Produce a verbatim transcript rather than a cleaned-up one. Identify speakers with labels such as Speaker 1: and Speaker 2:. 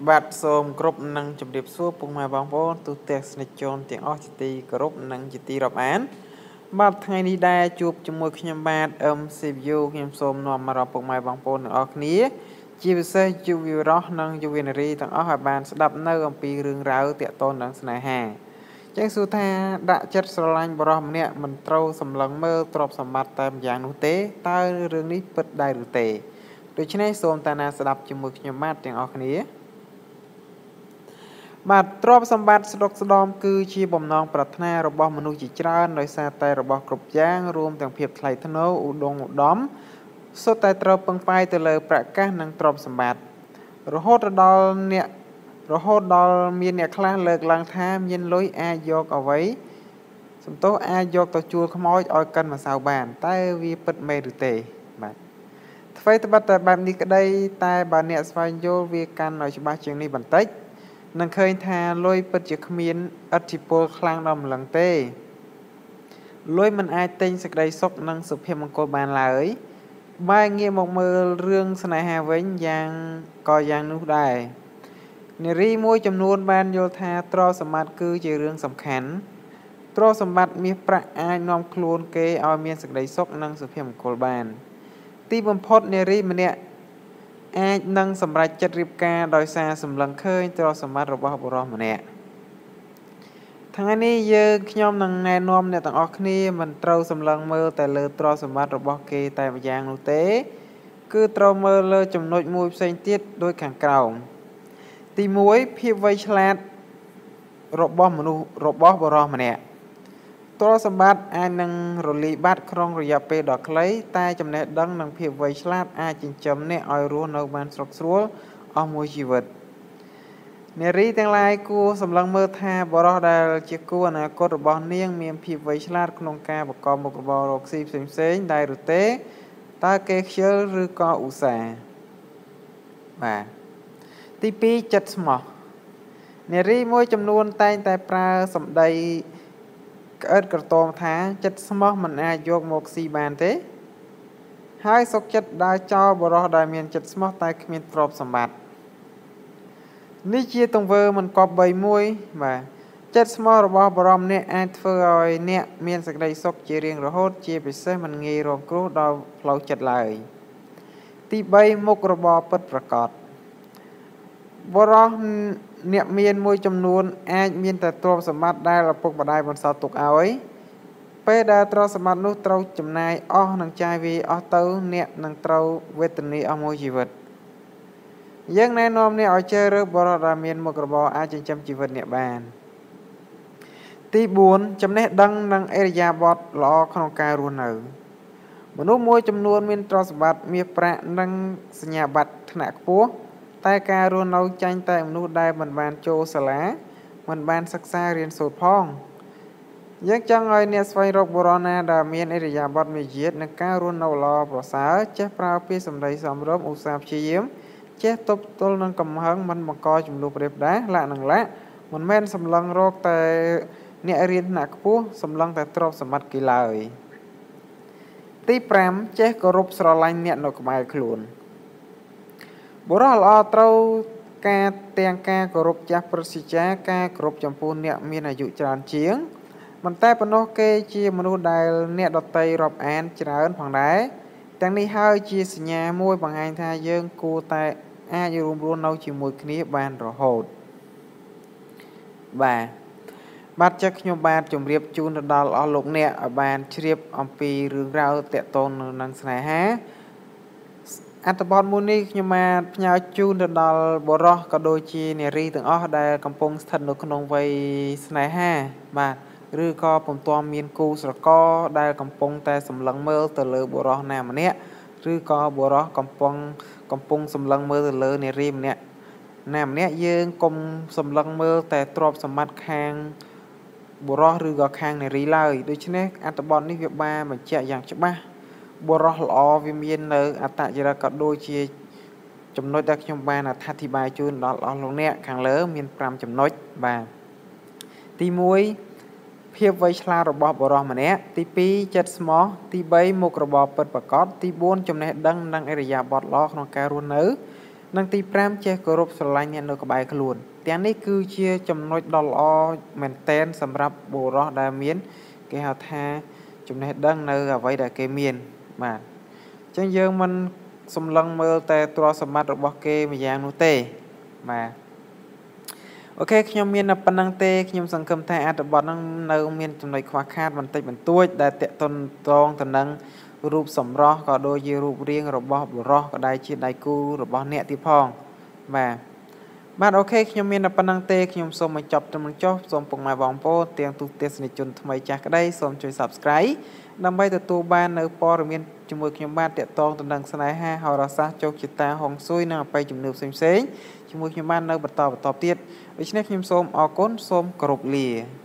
Speaker 1: បាទសូមគ្រប់នឹងជម្រាបសួរពុកម៉ែបងប្អូនទូទាំងស្និទ្ធជនទាំងអស់ជាទីគោរពនិងជាទីរាប់អានបាទថ្ងៃនេះដែរជួបជាមួយខ្ញុំបាទ អឹម ស៊ី វី យូ ខ្ញុំសូមនាំមកដល់ពុកម៉ែបងប្អូនទាំងអស់គ្នាជាពិសេសយុវរស់និងយុវនារីទាំងអស់ឲ្យបានស្ដាប់នៅអំពីរឿងរ៉ាវទាក់ទងនឹងស្នេហាចឹងសួរថាដាក់ចិត្តស្រឡាញ់បរិសម្នាក់មិនត្រូវសម្លឹងមើលទ្រព្យសម្បត្តិតែម្យ៉ាងនោះទេតើរឿងនេះពិតដែរឬទេដូច្នេះសូមតាណាស្ដាប់ជាមួយខ្ញុំបាទទាំងអស់គ្នាបាទទ្រព្យសម្បត្តិស្ដុកស្ដំគឺជាបំណងប្រាថ្នារបស់មនុស្សជាច្រើនដោយសារតែរបស់គ្រប់យ៉ាងរួមទាំងភាពថ្លៃថ្នូរឧត្តមឧត្តមសុទ្ធតែត្រូវពឹងផ្អែកទៅលើប្រកាសនិងទ្រព្យសម្បត្តិរហូតដល់អ្នករហូតដល់មានអ្នកខ្លះលើកឡើងថាមានលុយអាចយកអ្វីសំទោសអាចយកទៅជួលខ្មោចឲ្យកិនម្សៅបានតែវាពិតមែនឬទេបាទអ្វីត្បិតតែបែបនេះក្តីតែបើអ្នកស្វែងយល់វាកាន់ឲ្យច្បាស់ជាងនេះបន្តិចនឹងឃើញថាលុយពិតជាគ្មានឥទ្ធិពលខ្លាំងដល់ម្លឹងទេលុយមិនអាចទិញសេចក្តីសុខនិងសុភមង្គលបានឡើយបែរងាកមកមើលរឿងស្នេហាវិញយ៉ាងក៏យ៉ាងនោះដែរនារីមួយចំនួនបានយល់ថាទ្រព្យសម្បត្តិគឺជារឿងសំខាន់ទ្រព្យសម្បត្តិមាសប្រាក់អាចនាំខ្លួនគេឲ្យមានសេចក្តីសុខនិងសុភមង្គលបានទីបំផុតនារីម្នាក់អាចនឹងសម្រេចចិត្តរៀបការដោយសារសម្លឹងឃើញទ្រព្យសម្បត្តិរបស់បុរសម្នាក់ថ្ងៃនេះយើងខ្ញុំនឹងណែនាំអ្នកទាំងអស់គ្នាមិនត្រូវសម្លឹងមើលតែលើទ្រព្យសម្បត្តិរបស់គេតែម្យ៉ាងនោះទេគឺត្រូវមើលលើចំណុចមួយផ្សេងទៀតដូចខាងក្រោមទីមួយភាពវៃឆ្លាតរបស់មនុស្សរបស់បុរសម្នាក់ទ្រព្យសម្បត្តិអាចនឹងរលាយបាត់ក្នុងរយៈពេលដ៏ខ្លីតែចំណេះដឹងនិងភាពវៃឆ្លាតអាចចិញ្ចឹមអ្នកឲ្យរស់នៅបានស្រុកស្រួលអស់មួយជីវិតនារីទាំងឡាយគួរសម្លឹងមើលថាបុរសដែលជាគូអនាគតរបស់នាងមានភាពវៃឆ្លាតក្នុងការប្រកបមុខរបររកស៊ីផ្សេងៗដែរឬទេតើគេខ្ជិលឬក៏ឧស្សាហ៍បាទទីពីរចិត្តស្មោះនារីមួយចំនួនតែងតែប្រើសម្ដីក្អិតក្រទមថាចិត្តស្មោះមិនអាចយកមកស៊ីបានទេហើយសុកចិត្តដើរចោលបុរសដែលមានចិត្តស្មោះតែគ្មានទ្រព្យសម្បត្តិនេះជាទង្វើមិនគប្បីមួយបាទចិត្តស្មោះរបស់បុរសម្នាក់អាចធ្វើឲ្យអ្នកមានសេចក្តីសុខជារៀងរហូតជាពិសេសមិនងាយរងគ្រោះដល់ផ្លូវចិត្តឡើយទីបីមុខរបរពិតប្រាកដបុរសអ្នកមានមួយចំនួនអាចមានតែទ្រព្យសម្បត្តិដែលឪពុកម្ដាយបន្សល់ទុកឲ្យពេលដែលទ្រព្យសម្បត្តិនោះត្រូវចំណាយអស់និងចាយវាអស់ទៅអ្នកនឹងត្រូវវេទនាអស់មួយជីវិតយើងណែនាំអ្នកឲ្យជ្រើសរើសបុរសដែលមានមុខរបរអាចចិញ្ចឹមជីវិតអ្នកបានទីបួនចំណេះដឹងនិងអិរិយាបថល្អក្នុងការរស់នៅមនុស្សមួយចំនួនមានទ្រព្យសម្បត្តិមាសប្រាក់និងសញ្ញាបត្រថ្នាក់ខ្ពស់តែការរស់នៅចាញ់តែមនុស្សដែលមិនបានចូលសាលាមិនបានសិក្សារៀនសូត្រផងយើងចង់ឲ្យអ្នកស្វែងរកបុរសណាដែលមានអិរិយាបថមារយាទនិងការរស់នៅល្អប្រសើរចេះប្រើពាក្យសម្ដីសមរម្យឧស្សាហ៍ព្យាយាមចេះទប់ទល់នឹងកំហឹងមិនបង្កចំនួនប្រេះផ្ដាសលាក់នឹងលាក់មិនមែនសម្លឹងរកតែអ្នករៀនថ្នាក់ខ្ពស់សម្លឹងតែទ្រព្យសម្បត្តិគេឡើយទីប្រាំចេះគោរពស្រឡាញ់អ្នកនៅក្បែរខ្លួនបុរសល្អត្រូវការទាំងការគោរពចាស់ព្រឹទ្ធាចារ្យការគោរពចំពោះអ្នកមានអាយុច្រើនជាងមិនតែប៉ុណ្ណោះគេជាមនុស្សដែលអ្នកដតីរាប់អានច្រើនផងដែរទាំងនេះហើយជាសញ្ញាមួយបង្ហាញថាយើងគួរតែអាចរួមរស់នៅជាមួយគ្នាបានរហូតបាទបាទចឹងខ្ញុំបាទជម្រាបជូនទៅដល់អស់លោកអ្នកឲ្យបានជ្រាបអំពីរឿងរ៉ាវទាក់ទងនឹងស្នេហាអត្ថបទមួយនេះខ្ញុំបាទផ្ញើជូនទៅដល់បុរសក៏ដូចជានារីទាំងអស់ដែលកំពុងស្ថិតនៅក្នុងវ័យស្នេហាបាទឬក៏ពុំទាន់មានគូស្រករដែលកំពុងតែសម្លឹងមើលទៅលើបុរសណាម្នាក់ឬក៏បុរសកំពុងកំពុងសម្លឹងមើលទៅលើនារីម្នាក់ណាម្នាក់យើងកុំសម្លឹងមើលតែទ្រព្យសម្បត្តិខាងបុរសឬក៏ខាងនារីឡើយដូច្នេះអត្ថបទនេះវាបានបញ្ជាក់យ៉ាងច្បាស់បុរសល្អវាមាននៅអត្តចរិតក៏ដូចជាចំណុចដែលខ្ញុំបានអធិប្បាយជូនដល់អស់លោកអ្នកខាងលើមានប្រាំចំណុចបាទទីមួយភាពវៃឆ្លាតរបស់បុរសម្នាក់ទីពីរចិត្តស្មោះទីបីមុខរបរពិតប្រាកដទីបួនចំណេះដឹងនិងអិរិយាបថល្អក្នុងការរស់នៅនឹងទីប្រាំចេះគោរពស្រឡាញ់អ្នកនៅក្បែរខ្លួនទាំងនេះគឺជាចំណុចដ៏ល្អមែនទែនសម្រាប់បុរសដែលមានគេហៅថាចំណេះដឹងនៅអ្វីដែលគេមានបាទអញ្ចឹងយើងមិនសម្លឹងមើលតែទ្រព្យសម្បត្តិរបស់គេម្យ៉ាងនោះទេបាទអូខេខ្ញុំមានតែប៉ុណ្្នឹងទេខ្ញុំសង្ឃឹមថាអត្ថបទហ្នឹងនៅមានចំណុចខ្វះខាតបន្តិចបន្តួចដែលតកតនតងទៅនឹងរូបសម្រស់ក៏ដូចជារូបរាងរបស់បុរសក៏ដែលជាដៃគូរបស់អ្នកទៀតផងបាទបាទអូខេខ្ញុំមានតែប៉ុណ្្នឹងទេខ្ញុំសូមបញ្ចប់ត្រឹមនេះចុះសូមពុកម៉ែបងប្អូនទាំងទូទស្សនិកជនថ្មីចាស់ក្តីសូមជួយ Subscribe ដើម្បីទទួលបាននៅព័ត៌មានជាមួយខ្ញុំបាទតកតងទៅនឹងស្នេហាហោរាសាស្ត្រជោគជតាហុងស៊ុយនិងអបិយជំនឿផ្សេងៗជាមួយខ្ញុំបាននៅបន្តបន្តទៀតដូច្នេះខ្ញុំសូមអរគុណសូមគោរពលា